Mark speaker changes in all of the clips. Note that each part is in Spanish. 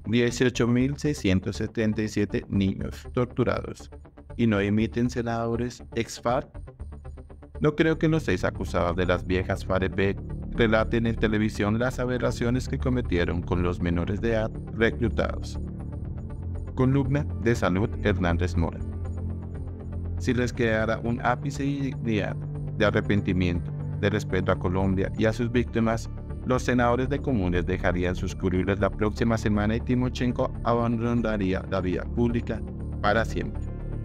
Speaker 1: 18.677 niños torturados. ¿Y no emiten senadores ex-FARC? No creo que los 6 acusados de las viejas FAREP relaten en televisión las aberraciones que cometieron con los menores de edad reclutados. Columna de Salud Hernández Mora. Si les quedara un ápice de dignidad, de arrepentimiento, de respeto a Colombia y a sus víctimas, los senadores de comunes dejarían sus curules la próxima semana y Timochenko abandonaría la vida pública para siempre.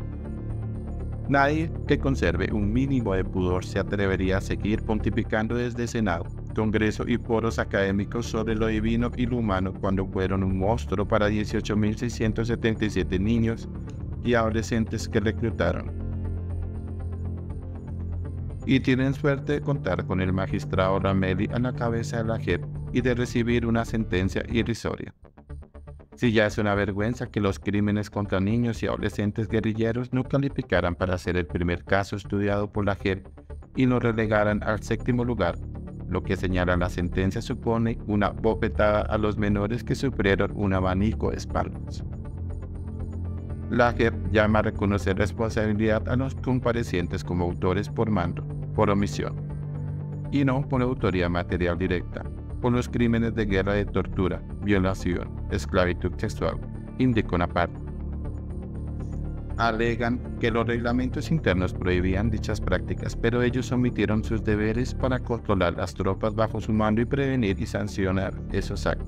Speaker 1: Nadie que conserve un mínimo de pudor se atrevería a seguir pontificando desde Senado, Congreso y foros académicos sobre lo divino y lo humano cuando fueron un monstruo para 18.677 niños y adolescentes que reclutaron. Y tienen suerte de contar con el magistrado Ramelli a la cabeza de la JEP y de recibir una sentencia irrisoria. Si ya es una vergüenza que los crímenes contra niños y adolescentes guerrilleros no calificaran para ser el primer caso estudiado por la JEP y lo relegaran al 7º lugar, lo que señala la sentencia supone una bofetada a los menores que sufrieron un abanico de espaldas. La JEP llama a reconocer responsabilidad a los comparecientes como autores por mando, por omisión, y no por autoría material directa, por los crímenes de guerra de tortura, violación, esclavitud sexual, indicó aparte. Alegan que los reglamentos internos prohibían dichas prácticas, pero ellos omitieron sus deberes para controlar las tropas bajo su mando y prevenir y sancionar esos actos.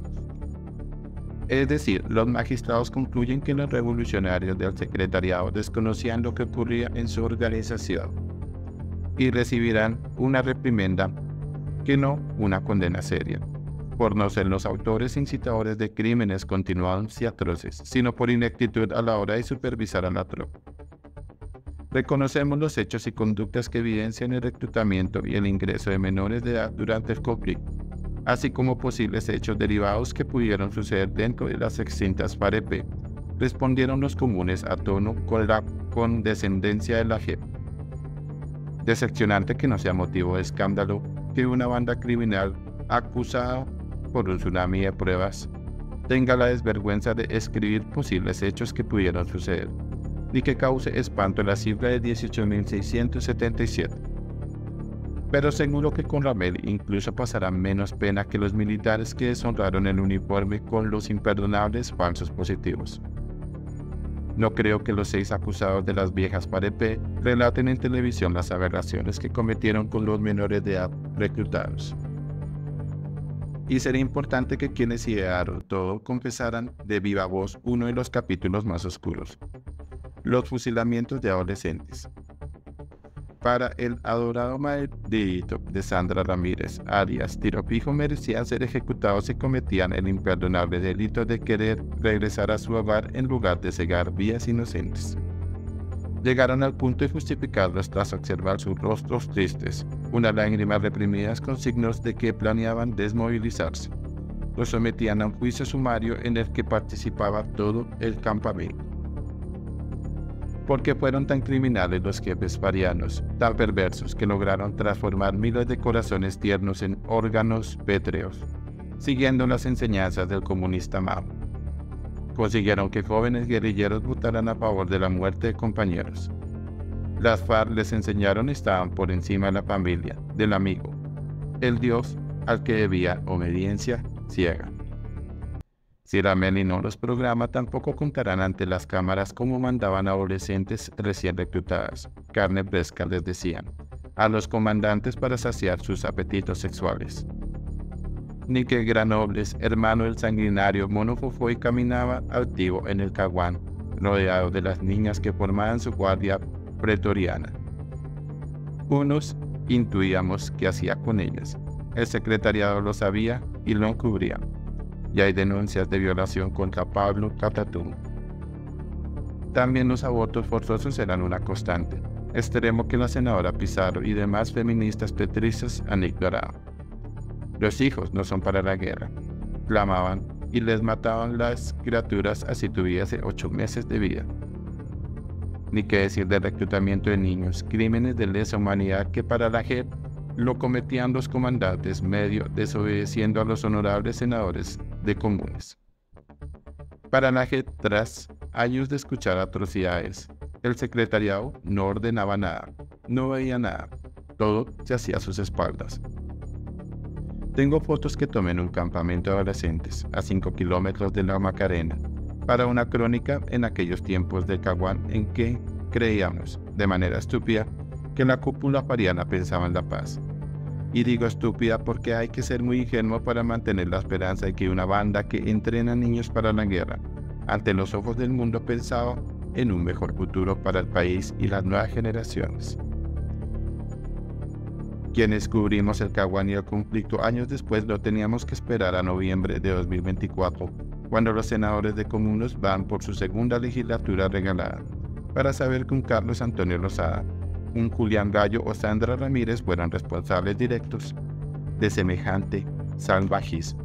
Speaker 1: Es decir, los magistrados concluyen que los revolucionarios del secretariado desconocían lo que ocurría en su organización y recibirán una reprimenda que no una condena seria, por no ser los autores incitadores de crímenes continuados y atroces, sino por ineptitud a la hora de supervisar a la tropa. Reconocemos los hechos y conductas que evidencian el reclutamiento y el ingreso de menores de edad durante el conflicto, así como posibles hechos derivados que pudieron suceder dentro de las extintas FAREP, respondieron los comunes a tono con la condescendencia de la JEP. Decepcionante que no sea motivo de escándalo que una banda criminal acusada por un tsunami de pruebas tenga la desvergüenza de escribir posibles hechos que pudieron suceder, ni que cause espanto en la cifra de 18.677. Pero seguro que con Ramelli incluso pasarán menos pena que los militares que deshonraron el uniforme con los imperdonables falsos positivos. No creo que los 6 acusados de las viejas FAREP relaten en televisión las aberraciones que cometieron con los menores de edad reclutados. Y sería importante que quienes idearon todo confesaran de viva voz uno de los capítulos más oscuros: los fusilamientos de adolescentes. Para el adorado maldito de Sandra Ramírez, alias Tiro Fijo, merecían ser ejecutados si cometían el imperdonable delito de querer regresar a su hogar en lugar de cegar vidas inocentes. Llegaron al punto de justificarlos tras observar sus rostros tristes, unas lágrimas reprimidas con signos de que planeaban desmovilizarse. Los sometían a un juicio sumario en el que participaba todo el campamento. ¿Por qué fueron tan criminales los jefes farianos, tan perversos que lograron transformar miles de corazones tiernos en órganos pétreos, siguiendo las enseñanzas del comunista Mao? Consiguieron que jóvenes guerrilleros votaran a favor de la muerte de compañeros. Las FARC les enseñaron estaban por encima de la familia, del amigo, el Dios al que debía obediencia ciega. Si Ramelli no los programa, tampoco contarán ante las cámaras cómo mandaban a adolescentes recién reclutadas, carne fresca les decían, a los comandantes para saciar sus apetitos sexuales. Ni que Granobles, hermano del sanguinario Mono Fofoy, caminaba altivo en el Caguán, rodeado de las niñas que formaban su guardia pretoriana. Unos intuíamos qué hacía con ellas, el secretariado lo sabía y lo encubría. Y hay denuncias de violación contra Pablo Catatum. También los abortos forzosos eran una constante, extremo que la senadora Pizarro y demás feministas petristas han ignorado. Los hijos no son para la guerra, clamaban, y les mataban las criaturas así tuviese 8 meses de vida. Ni qué decir del reclutamiento de niños, crímenes de lesa humanidad que para la JEP lo cometían los comandantes medio desobedeciendo a los honorables senadores de comunes. Paranaje tras años de escuchar atrocidades. El secretariado no ordenaba nada, no veía nada, todo se hacía a sus espaldas. Tengo fotos que tomé en un campamento de adolescentes a 5 kilómetros de la Macarena para una crónica en aquellos tiempos de Caguán en que creíamos, de manera estúpida, que la cúpula pariana pensaba en la paz. Y digo estúpida porque hay que ser muy ingenuo para mantener la esperanza de que una banda que entrena niños para la guerra, ante los ojos del mundo, pensaba en un mejor futuro para el país y las nuevas generaciones. Quienes cubrimos el Caguán y el conflicto años después no teníamos que esperar a noviembre de 2024, cuando los senadores de comunes van por su segunda legislatura regalada, para saber que un Carlos Antonio Lozada, un Julián Gallo o Sandra Ramírez fueran responsables directos de semejante salvajismo.